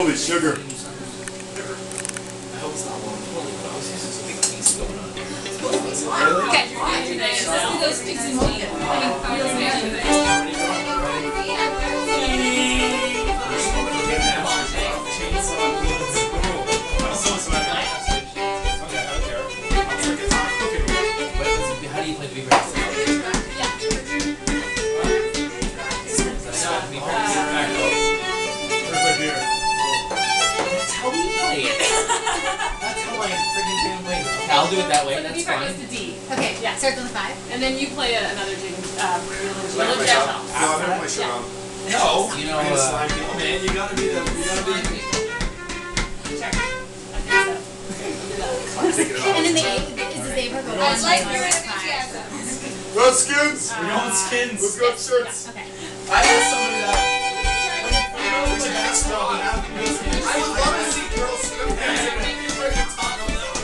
Holy sugar. I hope it's not one. Holy cow, this is a big piece going on there. Okay. Let's do those sticks and tea. How do you play Big Red? That's how we play it. That's how I freaking damn play it. Okay, I'll do it that way. So the That's B part fine. goes to D. Okay, Yeah. starts on the 5. And then you play another jig, Play my shot. No, I never play shot on. No, you know, Man, you gotta be the. Sure. I think so. Take it off. And then the 8 is the zebra go I on like on your the 5. enthusiasm. Go Skins! we're going skins. Let's go shirts! Okay. I had somebody that. We should ask them what happened. I would love to see girls skip dancing. Freaking talk on that.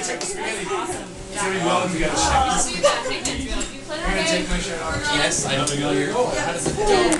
check the spaghetti. It's gonna be well if you got a check. Let's do that. Hey, Benjamin, you play You're gonna that take game? my shirt off. Yes, I don't know here. How does it go?